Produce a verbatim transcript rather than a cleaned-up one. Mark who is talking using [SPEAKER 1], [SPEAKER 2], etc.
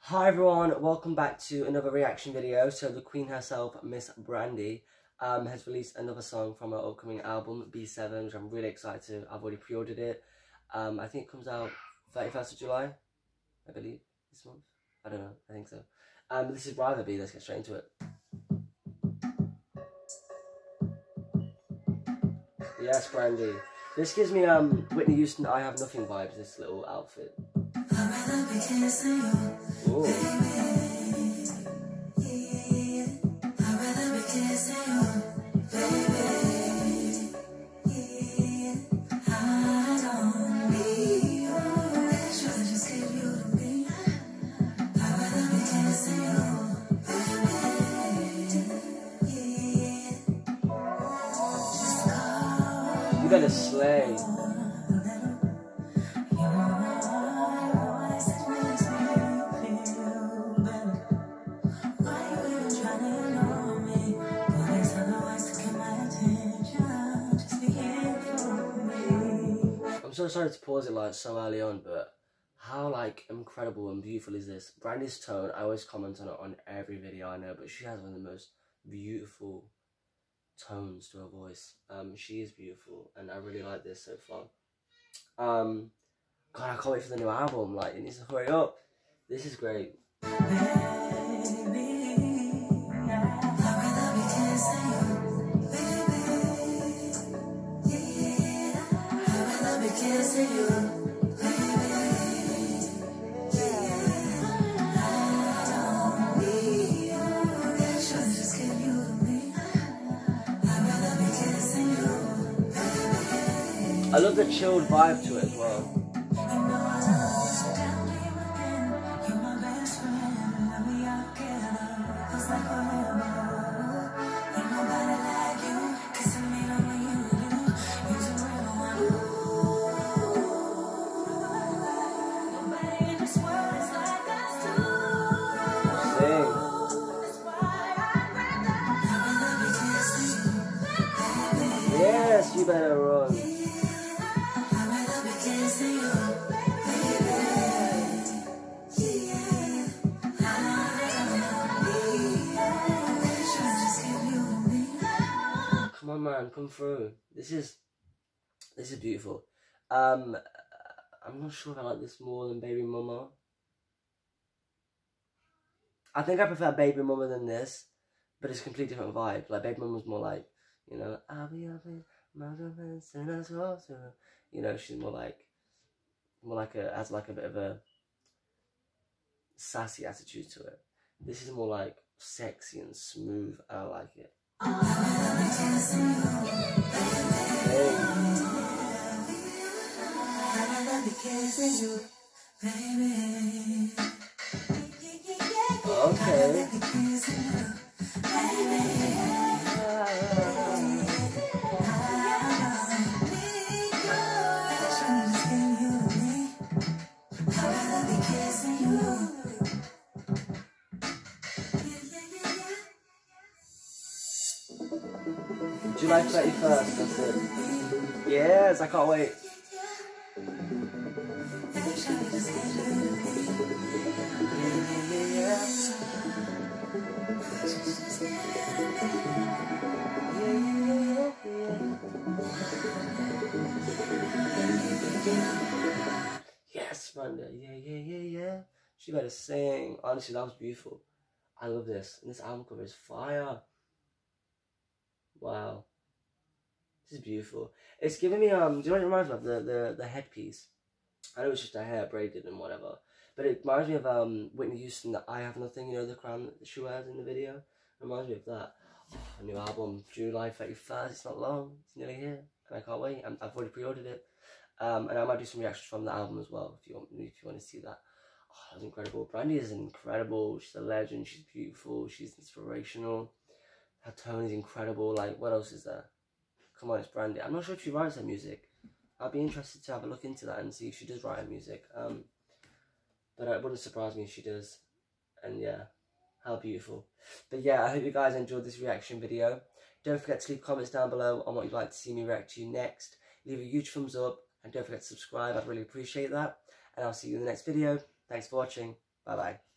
[SPEAKER 1] Hi everyone, welcome back to another reaction video. So the Queen herself, Miss Brandy, um, has released another song from her upcoming album, B seven, which I'm really excited to. I've already pre-ordered it. Um, I think it comes out thirty-first of July, I believe, this month. I don't know, I think so. Um, this is Rather Be, let's get straight into it. Yes, Brandy. This gives me um Whitney Houston, I Have Nothing vibes, this little outfit. Ooh. You better slay. I'm so sorry to pause it like so early on, but how like incredible and beautiful is this? Brandy's tone, I always comment on it on every video I know, but she has one of the most beautiful tones to her voice. Um, she is beautiful, and I really like this so far. Um, God, I can't wait for the new album. Like, it needs to hurry up. This is great. I love the chilled vibe to it as well. Yes, you better run. Come on, man, come through. This is this is beautiful. Um, I'm not sure if I like this more than Baby Mama. I think I prefer Baby Mama than this, but it's a completely different vibe. Like Baby Mama's more like, you know, I'll be up in my romance and I saw her. You know, she's more like, more like a, has like a bit of a sassy attitude to it. This is more like sexy and smooth. I like it. Okay. July thirty-first, that's it. Yes, I can't wait. Yes, Brenda. Yeah, yeah, yeah, yeah. She better sing. Honestly, that was beautiful. I love this. And this album cover is fire. Wow. This is beautiful. It's giving me, um, do you know what it reminds me of? The, the, the headpiece. I know it's just her hair braided and whatever. But it reminds me of um, Whitney Houston, the I Have Nothing, you know, the crown that she wears in the video. It reminds me of that. Oh, a new album, July thirty-first. It's not long. It's nearly here. And I can't wait. I'm, I've already pre-ordered it. Um, and I might do some reactions from the album as well, if you want, if you want to see that. Oh, that was incredible. Brandy is incredible. She's a legend. She's beautiful. She's inspirational. Her tone is incredible. Like, what else is there? Come on, it's Brandy. I'm not sure if she writes her music. I'd be interested to have a look into that and see if she does write her music. Um, but it wouldn't surprise me if she does. And yeah, how beautiful. But yeah, I hope you guys enjoyed this reaction video. Don't forget to leave comments down below on what you'd like to see me react to next. Leave a huge thumbs up and don't forget to subscribe. I'd really appreciate that. And I'll see you in the next video. Thanks for watching. Bye bye.